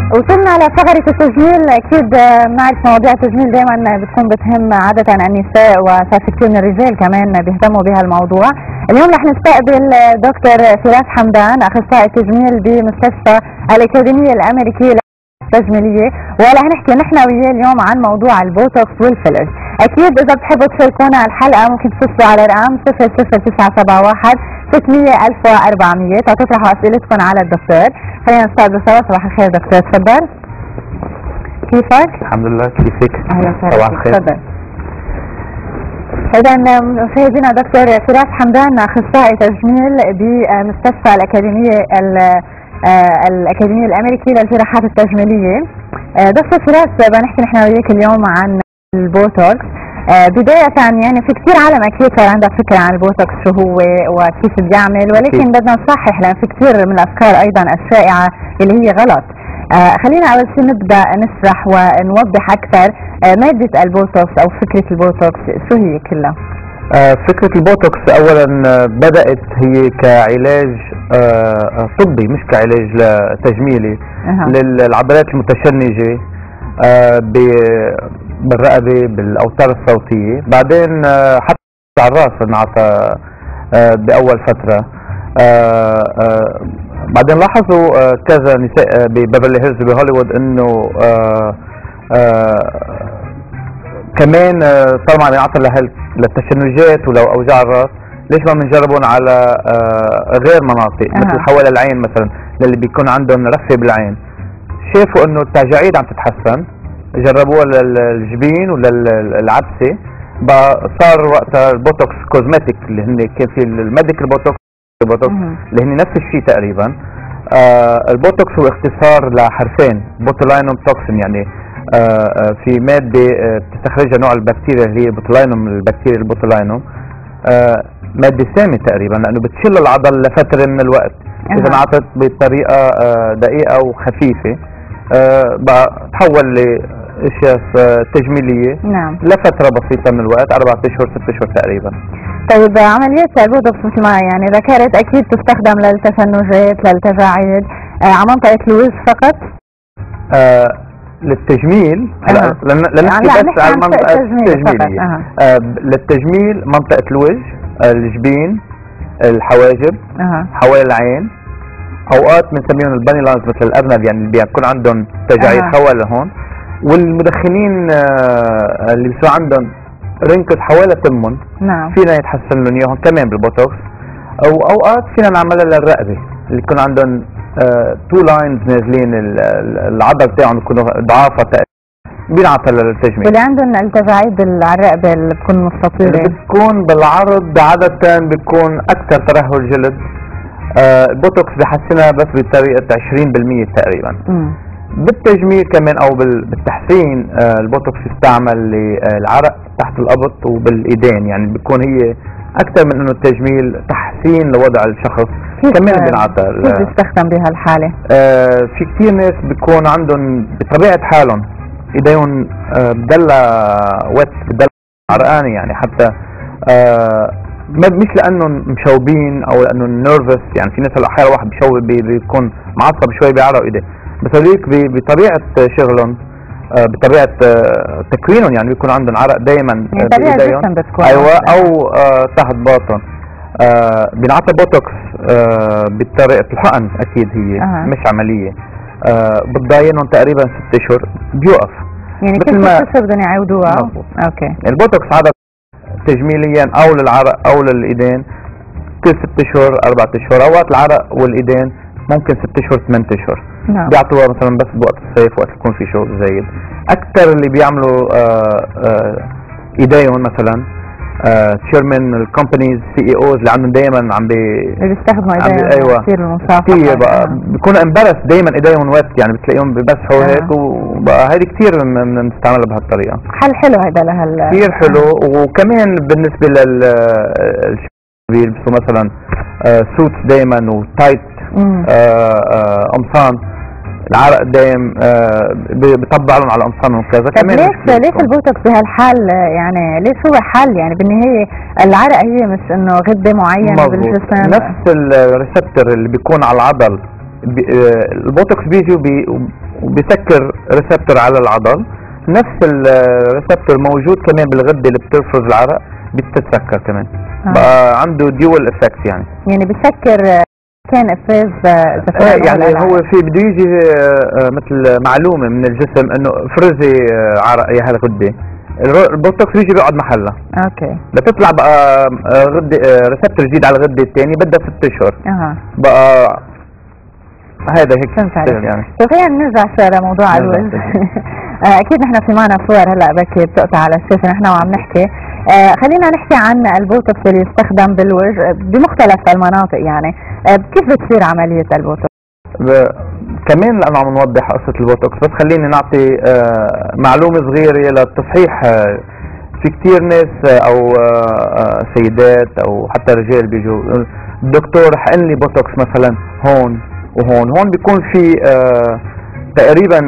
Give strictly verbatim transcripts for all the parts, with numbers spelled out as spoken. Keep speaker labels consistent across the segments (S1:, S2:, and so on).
S1: وصلنا لفقرة التجميل. أكيد بنعرف مواضيع التجميل دائما بتكون بتهم عادة النساء، وصار في كثير من الرجال كمان بيهتموا بهالموضوع. اليوم رح نستقبل دكتور فراس حمدان، أخصائي تجميل بمستشفى الأكاديمية الأمريكية التجميلية، ورح نحكي نحن وياه اليوم عن موضوع البوتوكس والفيلرز. أكيد إذا بتحبوا تشاركونا على الحلقة ممكن تتصلوا على رقم صفر صفر تسعة سبعة واحد ستمية ألف وأربعمية تطرحوا أسئلتكم على الدكتور. خلينا نستقبل سوا. صباح الخير دكتور، تفضل. كيفك؟
S2: الحمد لله، كيفك؟
S1: أهلا وسهلا.
S2: صباح الخير.
S1: تفضل. إذا مشاهدينا دكتور فراس حمدان، أخصائي تجميل بمستشفى الأكاديمية الأكاديمية الأمريكية للجراحات التجميلية. دكتور فراس، بنحكي نحن وياك اليوم عن البوتوكس. بداية يعني في كثير عالم أكيد صار عندها فكرة عن البوتوكس شو هو وكيف بيعمل، ولكن بدنا نصحح لأن في كثير من الأفكار أيضا الشائعة اللي هي غلط. آه خلينا أول شيء نبدأ نشرح ونوضح أكثر آه مادة البوتوكس أو فكرة البوتوكس شو هي كلها؟
S2: آه فكرة البوتوكس أولا بدأت هي كعلاج آه طبي مش كعلاج تجميلي أه. للعضلات المتشنجة آه بالرقبة بالأوتار الصوتية. بعدين آه حتى على الراس انعطى آه بأول فترة. آه آه بعدين لاحظوا آه كذا نساء ببيفرلي هيلز بهوليوود انه آه آه كمان آه طالما ينعطى للتشنجات ولو اوجاع الراس، ليش ما بنجربهم على آه غير مناطق أه. مثل حول العين مثلا، للي بيكون عندهم رفه بالعين. شافوا انه التجاعيد عم تتحسن، جربوها للجبين وللعدسه، بقى صار وقتها البوتوكس كوزمتيك اللي هن كان في الميديكال بوتوكس البوتوكس اللي هن نفس الشيء تقريبا. آه البوتوكس هو اختصار لحرفين بوتولينوم توكسين، يعني آه في ماده آه بتستخرجها نوع البكتيريا اللي هي بوتولينوم، البكتيريا البوتولينوم. آه ماده سامه تقريبا لانه بتشل العضل لفتره من الوقت اذا انعطت بطريقه آه دقيقه وخفيفه. آه بقى تحول لاشياء تجميليه
S1: نعم
S2: لفتره بسيطه من الوقت، اربع اشهر ست اشهر تقريبا.
S1: طيب عمليات البوتوكس مثل ما يعني ذكرت اكيد تستخدم للتشنجات للتجاعيد آه على منطقه الوجه فقط؟
S2: آه للتجميل هلا أه. لنحكي يعني بس على المنطقه التجميليه. أه. آه للتجميل منطقه الوجه، الجبين، الحواجب، أه. حوالي العين، اوقات بنسميهم الباني لاينز مثل الارنب، يعني اللي بيكون عندهم تجاعيد أه. حوالي هون. والمدخنين آه اللي بيصير عندهم رنكس حوالي تمهم، نعم فينا يتحسن لهم اياهم كمان بالبوتوكس. او اوقات فينا نعملها للرقبه اللي يكون عندهم تو لاينز نازلين، العضل تاعهم يكونوا ضعافه بينعطى للتجميل.
S1: واللي عندهم التجاعيد على الرقبه اللي بتكون مستطيله
S2: اللي بتكون بالعرض عاده بيكون اكثر ترهل جلد. آه البوتوكس بحسنها بس بطريقه عشرين بالمية تقريبا. م. بالتجميل كمان او بالتحسين آه البوتوكس يستعمل للعرق تحت الابط وبالايدين، يعني بيكون هي اكثر من انه التجميل تحسين لوضع الشخص. كمان بينعطى
S1: كيف بيستخدم بهالحاله؟
S2: آه في كثير ناس بيكون عندهم بطبيعه حالهم ايديهم آه بدلها ويت، بدلها عرقانه، يعني حتى آه مش لانهم مشوبين او لانهم نيرفس، يعني في ناس احيانا واحد بيشوب بيكون معصب شوي بيعرق ايديه، بس هذيك بطبيعه شغلهم آه بطبيعه آه تكوينهم، يعني بيكون عندهم عرق دائما
S1: يعني بايديهم.
S2: ايوه او آه تحت باطن. آه بينعطى بوتوكس آه بطريقه الحقن اكيد هي أه. مش عمليه. آه بتضاينهم تقريبا ست اشهر بيوقف،
S1: يعني كل ست اشهر بدهم يعودوها. اوكي.
S2: البوتوكس عاده تجميليا او للعرق او للايدين كل ست اشهر اربع اشهر، اوقات العرق والايدين ممكن ست اشهر ثمان اشهر. نعم. بيعطوها مثلا بس بوقت الصيف وقت يكون في شغل زايد. اكثر اللي بيعملوا آآ آآ ايديهم مثلا تشيرمان الكومبانيز سي اي اوز اللي عندهم دائما عم بي
S1: بيستخدموا ايديهم.
S2: ايوه
S1: كثير المصافحه
S2: كثير بقى بيكون امبارس دائما ايديهم ويت، يعني بتلاقيهم ببسحوا هيك. آه. وبقى هذه كثير بنستعملها بهالطريقه.
S1: حل حلو هذا لهال
S2: كثير حلو. آه. وكمان بالنسبه لل بيلبسوا مثلا سوتس دائما وتايت قمصان، العرق دايم آه بيطبع لهم على قمصانهم وكذا. كمان
S1: ليش ليش البوتوكس بهالحال؟ يعني ليش هو حل؟ يعني بالنهايه العرق هي مش انه غده معينه بالجسم،
S2: نفس الريسبتور اللي بيكون على العضل. بي البوتوكس بيجي وبي وبيسكر ريسبتور على العضل، نفس الريسبتور موجود كمان بالغده اللي بتفرز العرق بتتسكر كمان. آه. بقى عنده ديول افكت يعني
S1: يعني بيسكر كان افراز
S2: آه يعني هو في بده يجي آه مثل معلومه من الجسم انه افرزي آه عرق يا هالغده، البوتوكس بيجي بيقعد محلها.
S1: اوكي.
S2: لتطلع بقى غده آه ريسبتور جديد على الغده الثانيه بدها ست اشهر.
S1: اها
S2: بقى هذا هيك
S1: يعني. خلينا نرجع لموضوع الوجه. اكيد نحن في معنا صور هلا بكي بتقطع على الشاشه نحن وعم نحكي. آه خلينا نحكي عن البوتوكس اللي يستخدم بالوجه بمختلف المناطق يعني. آه كيف بتصير عمليه البوتوكس؟
S2: كمان لانه عم نوضح قصه البوتوكس، بس خليني نعطي آه معلومه صغيره للتصحيح. آه في كثير ناس آه او آه سيدات او حتى رجال بيجوا الدكتور حقن لي بوتوكس مثلا هون وهون، هون بيكون في آه تقريبا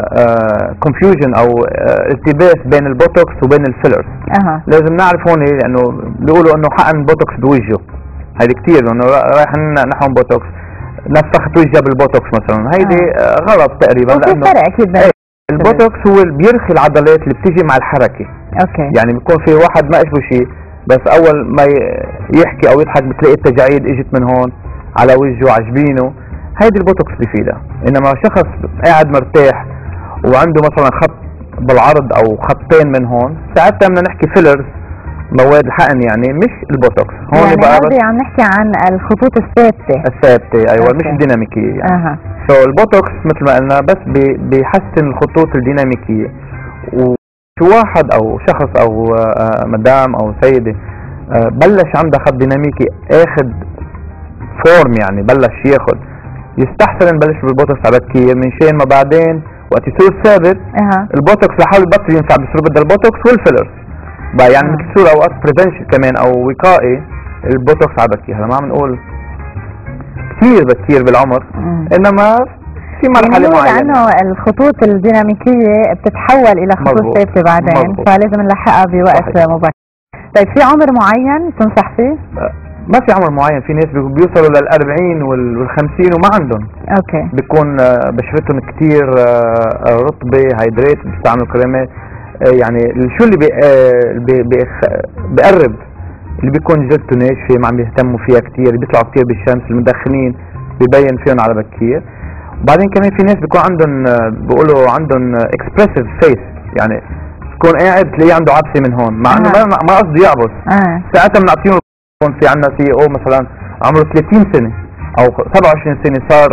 S2: كونفيوجن آه او آه التباس بين البوتوكس وبين الفيلرز.
S1: أه.
S2: لازم نعرف هون لانه بيقولوا انه حقن بوتوكس بوجهه، هيدي كثير انه رايح نحن بوتوكس نفخت وجهه بالبوتوكس مثلا، هيدي آه. غلط تقريبا.
S1: لانه فرق اكيد
S2: ايه البوتوكس هو اللي بيرخي العضلات اللي بتيجي مع الحركه.
S1: اوكي.
S2: يعني بيكون في واحد ما اشبه شيء، بس اول ما يحكي او يضحك بتلاقي التجاعيد اجت من هون على وجهه على جبينه، هيدي البوتوكس بيفيدها. انما شخص قاعد مرتاح وعنده مثلا خط بالعرض او خطين من هون، ساعتها بدنا نحكي فيلرز، مواد الحقن يعني، مش البوتوكس. هون
S1: يعني
S2: بقى
S1: بس عم نحكي عن الخطوط الثابته
S2: الثابته ايوه.
S1: أوكي.
S2: مش الديناميكيه يعني.
S1: اها
S2: سو so البوتوكس مثل ما قلنا بس بي بيحسن الخطوط الديناميكيه. وشو واحد او شخص او آه مدام او سيده آه بلش عندها خط ديناميكي اخذ فورم، يعني بلش ياخذ، يستحسن نبلش بالبوتوكس على بكير من شان ما بعدين وقت يصير ثابت.
S1: أه.
S2: البوتوكس لحاله يبطل ينفع، بصير بدها البوتوكس والفيلرز بقى يعني أه. بتصير اوقات بريفنشن كمان او وقائي البوتوكس على بكير. هلا ما عم نقول كثير بكير بالعمر، مم. انما في مرحله
S1: يعني
S2: معينه
S1: لانه الخطوط الديناميكيه بتتحول الى خطوط ثابته بعدين، مزبوط. فلازم نلحقها بوقت مبكر. طيب في عمر معين تنصح فيه؟
S2: أه. ما في عمر معين، في ناس بيوصلوا للأربعين والخمسين وما عندهم.
S1: اوكي.
S2: بيكون بشرتهم كتير رطبة هيدريت، بيستعملوا كريمات. يعني شو اللي بي بي بيقرب اللي بيكون جلدته ناشفة ما عم بيهتموا فيها كتير، اللي بيطلعوا كتير بالشمس، المدخنين ببين فيهم على بكير. وبعدين كمان في ناس بيكون عندهم بيقولوا عندهم اكسبرسيف فيس، يعني بيكون قاعد تلاقيه عنده عبسة من هون مع انه آه. ما قصده يعبس. آه. ساعتها بنعطيهم. في عندنا سي او مثلا عمره ثلاثين سنه او سبعة وعشرين سنه، صار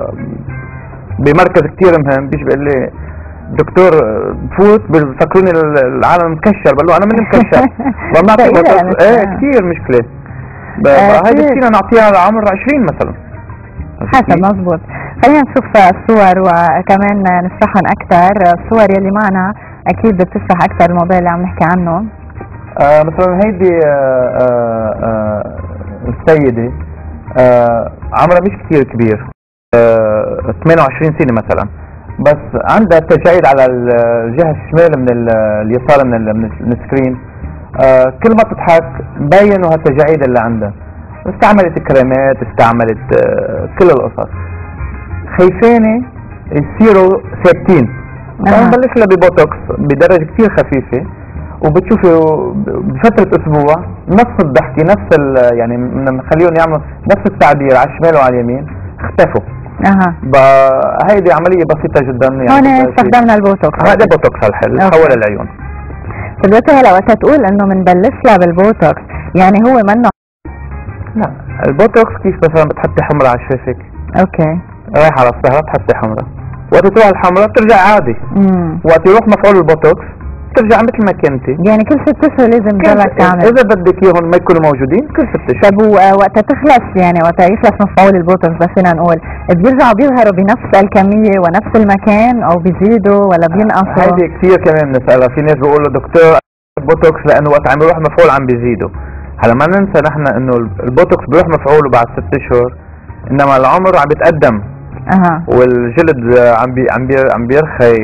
S2: بمركز كثير مهم، بيجي بيقول لي دكتور بفوت بفكروني العالم مكشر، بقول له انا ماني مكشر. بنعطي ايه كثير مشكله. هيدي فينا نعطيها لعمر عشرين مثلا
S1: حسب. مزبوط. خلينا نشوف الصور وكمان نشرحهم اكثر. الصور يلي معنا اكيد بتشرح اكثر الموضوع اللي عم نحكي عنه.
S2: آه مثلا هيدي آه آه آه السيدة آه عمرها مش كتير كبير، آه ثمانية وعشرين سنة مثلا، بس عندها تجاعيد على الجهة الشمال من اليسار من, من السكرين. آه كل ما تضحك مبين هالتجاعيد اللي عندها. استعملت كريمات، استعملت آه كل القصص. خايفانة يصيروا ثابتين. آه. بنبلش لها ببوتوكس بدرجة كتير خفيفة، وبتشوفي بفترة اسبوع نفس الضحكة، نفس يعني بنخليهم يعملوا نفس التعبير على الشمال وعلى اليمين، اختفوا. اها هيدي عملية بسيطة جدا. يعني
S1: هون استخدمنا البوتوكس.
S2: هذا بوتوكس الحل حول العيون.
S1: دلوقتي هلا وقت تقول انه بنبلش لها بالبوتوكس، يعني هو منه؟
S2: لا البوتوكس كيف مثلا بتحطي حمرة على شفايفك.
S1: اوكي.
S2: رايحة على السهرة بتحطي حمرة، وقت تروح الحمرة بترجع عادي. امم وقت يروح مفعول البوتوكس ترجع مثل ما كنتي.
S1: يعني كل ست اشهر لازم ترجع تعمل.
S2: اذا بدك اياهم ما يكونوا موجودين كل ست اشهر.
S1: طب وقتها تخلص، يعني وقتها يخلص مفعول البوتوكس بس فينا نقول بيرجعوا بيظهروا بنفس الكمية ونفس المكان او بيزيدوا ولا بينقصوا؟
S2: هيدي كثير كمان بنسألها. في ناس بيقولوا دكتور البوتوكس لانه وقت عم يروح مفعول عم بيزيدوا. هلا ما ننسى نحن انه البوتوكس بيروح مفعوله بعد ست اشهر، انما العمر عم بيتقدم. اها والجلد عم بي عم بي عم بيرخي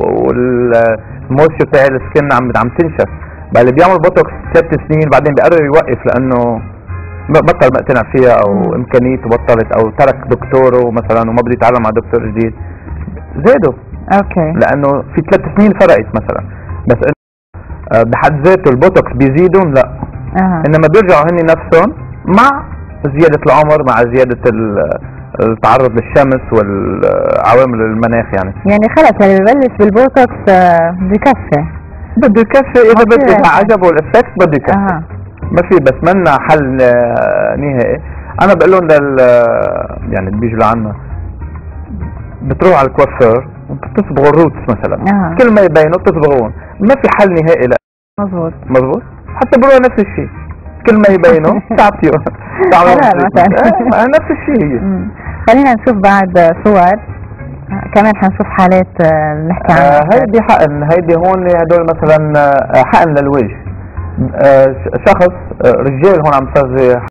S2: والمويستشر تاع السكن عم عم تنشف. بقى اللي بيعمل بوتوكس ست سنين بعدين بيقرر يوقف لانه بطل مقتنع فيها او م. امكانيته بطلت او ترك دكتوره مثلا وما بده يتعلم مع دكتور جديد، زادوا
S1: اوكي.
S2: لانه في ثلاث سنين فرقت مثلا، بس انه بحد ذاته البوتوكس بيزيدون لا.
S1: أه.
S2: انما بيرجعوا هن نفسهم مع زيادة العمر، مع زيادة التعرض للشمس والعوامل المناخ يعني.
S1: يعني خلص اللي ببلش بالبوتوكس بكفي،
S2: بده يكفي اذا بده، اذا عجبه الافكت بده يكفي.
S1: أه.
S2: ما في، بس منا حل نهائي. انا بقول لهم لل يعني اللي بيجوا لعنا بتروح على الكوافير وبتصبغوا الروتس مثلا.
S1: أه.
S2: كل ما يبينوا بتصبغون، ما في حل نهائي. لا
S1: مظبوط
S2: مظبوط. حتى بيقولوا نفس الشيء، كل ما يبينوا تعطيهم تعملوا نفس الشيء هي.
S1: خلينا نشوف بعد صور كمان، حنشوف حالات نحكي عنها.
S2: آه هيدي حقن، هيدي هون هدول مثلا حقن للوجه. آه شخص آه رجال هون عم صار